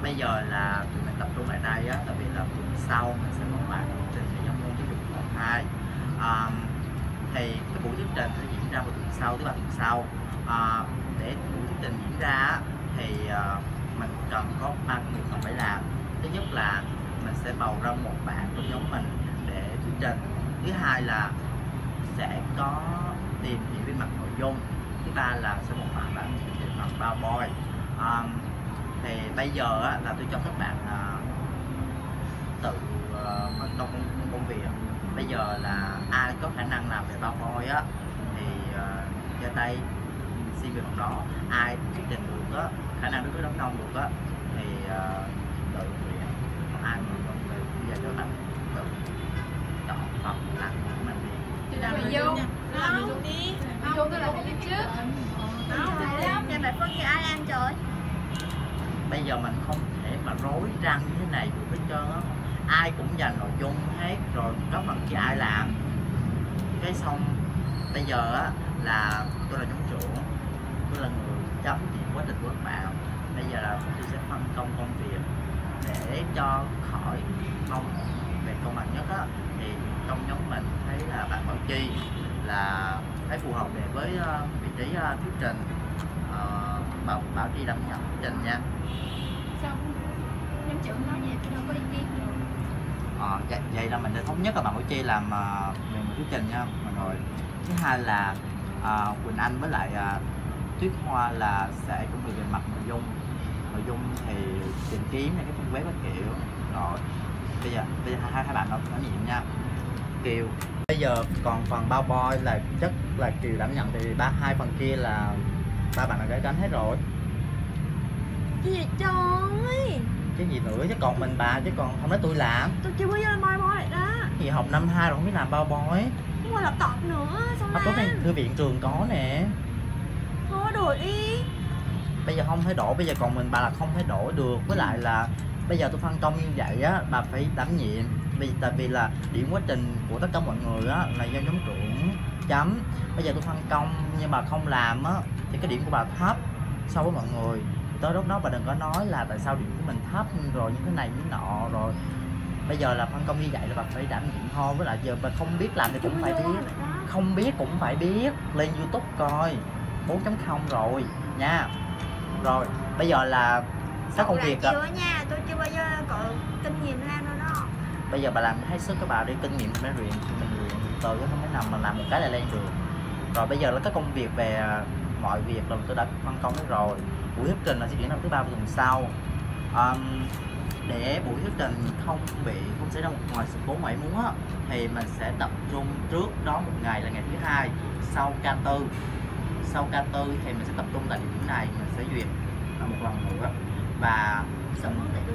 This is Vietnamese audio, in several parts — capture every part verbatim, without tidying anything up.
bây giờ là tụi mình tập trung lại đây á, tại vì là tuần sau mình sẽ mở bài thuyết trình về giống môn giáo dục phần hai. À, thì cái buổi thuyết trình sẽ diễn ra vào tuần sau, thứ ba tuần sau. À, để buổi thuyết trình diễn ra thì uh, mình cần có ba người cần phải làm. Thứ nhất là mình sẽ bầu ra một bạn trong nhóm mình để thuyết trình. Thứ hai là sẽ có tìm hiểu về mặt nội dung. Thứ ba là sẽ một bạn bạn thuyết trình bằng PowerPoint. À, thì bây giờ á, là tôi cho các bạn uh, tự uh, phân công công, công việc. Bây giờ là ai có khả năng làm về PowerPoint á thì uh, giơ tay xin việc bằng đó. Ai thuyết trình được á, khả năng đối với đám đông được á thì uh, tự nguyện. Còn ai mà không thì bây giờ cho bạn tự chọn phần làm của mình đi. Chị làm mình vô, làm mình luôn đi. Vô tôi làm mình đi trước. Không, nhà bạn Phương kia ai làm trời? Bây giờ mình không thể mà rối răng như thế này được hết trơn á. Ai cũng dành nội dung hết rồi, có phần kia ai làm. Cái xong bây giờ á là tôi là nhóm trưởng, tôi là người chấm điểm quá trình của các bạn. Bây giờ là tôi sẽ phân công công việc để cho khỏi mong về công bằng nhất á. Thì trong nhóm mình thấy là bạn Bảo Chi là thấy phù hợp để với uh, vị trí uh, thuyết trình. uh, Bảo, Bảo Chi đảm nhận thuyết trình nha. Sao nhóm trưởng nói vậy tôi đâu có ý kiến được. Ờ, vậy, vậy là mình đã thống nhất là bạn Bảo Chi làm uh, về một thuyết trình nha mọi người. Thứ hai là uh, Quỳnh Anh với lại uh, Tuyết Hoa là sẽ cũng về mặt nội dung. Nội dung thì tìm kiếm những cái trang web các kiểu. Rồi bây giờ bây giờ hai hai bạn nói nói nhiệm nha. Kiều bây giờ còn phần PowerPoint là chắc là Kiều đảm nhận, thì ba hai phần kia là ba bạn là gái cánh hết rồi. Cái gì trời? Cái gì nữa chứ còn mình bà chứ còn không nói tôi làm. Tôi chưa bao giờ làm bài boy đó. Thì học năm hai rồi không biết làm PowerPoint. Không có laptop nữa, sao Laptop này thư viện trường có nè. Thôi đổi đi. Bây giờ không thay đổi, bây giờ còn mình bà là không thay đổi được. Với lại là bây giờ tôi phân công như vậy á, bà phải đảm nhiệm. Vì tại vì là điểm quá trình của tất cả mọi người á là do nhóm trưởng chấm. Bây giờ tôi phân công nhưng mà không làm á thì cái điểm của bà thấp so với mọi người. Thì tới lúc đó bà đừng có nói là tại sao điểm của mình thấp rồi như thế này như nọ rồi. Bây giờ là phân công như vậy là bà phải đảm nhiệm thôi. Với lại giờ bà không biết làm thì cũng phải biết, không biết cũng phải biết. Lên YouTube coi bốn chấm không rồi nha. Rồi bây giờ là các công việc chưa nha, tôi chưa bao giờ có kinh nghiệm làm đâu đó. Bây giờ bà làm hết sức các bà đi, kinh nghiệm mình luyện mình luyện từ chứ không thể nào mà làm một cái là lên được. Rồi bây giờ là các công việc về mọi việc là tôi đã phân công hết rồi. Buổi thuyết trình là sẽ diễn ra thứ ba tuần sau. Um, để buổi thuyết trình không bị không xảy ra một ngoài sự cố ngoại muốn á, thì mình sẽ tập trung trước đó một ngày là ngày thứ hai sau ca tư. Sau ca tư thì mình sẽ tập trung tại điểm này, mình sẽ duyệt một lần nữa và xong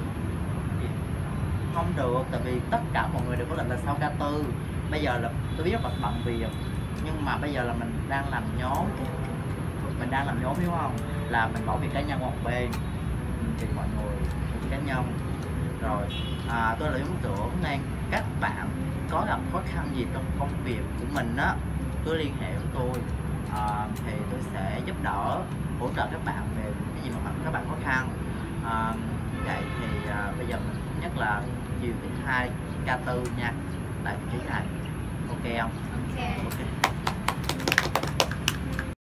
không được, tại vì tất cả mọi người đều có lệnh là sau ca tư. Bây giờ là tôi biết là bận việc nhưng mà bây giờ là mình đang làm nhóm, mình đang làm nhóm hiểu không, là mình bỏ việc cá nhân qua một bên thì mọi người việc cá nhân. Rồi à, tôi là nhóm trưởng nên các bạn có gặp khó khăn gì trong công việc của mình á, cứ liên hệ với tôi. À, thì tôi sẽ giúp đỡ hỗ trợ các bạn về cái gì mà các bạn khó khăn. À, vậy thì à, bây giờ mình thống nhất là chiều thứ hai ca tư nha, tại vị trí này. Ok không? Ok. Ok.